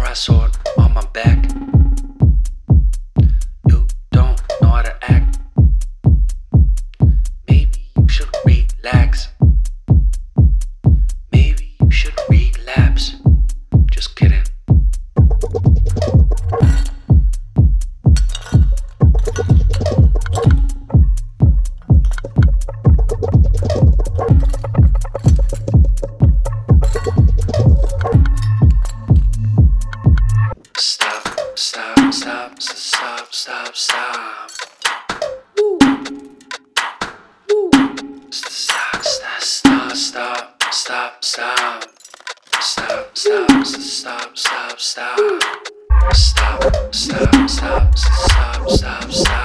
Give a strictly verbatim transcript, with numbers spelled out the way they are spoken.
brass sword on my back. You don't know how to act. Maybe you should relax. Maybe you should relapse. Just kidding. Stop, stop, stop, stop, stop, stop. Woo. Woo. Stop, stop, stop, stop, stop, stop. Stop, stop, stop, stop, stop. Stop, stop, stop, stop, stop, stop.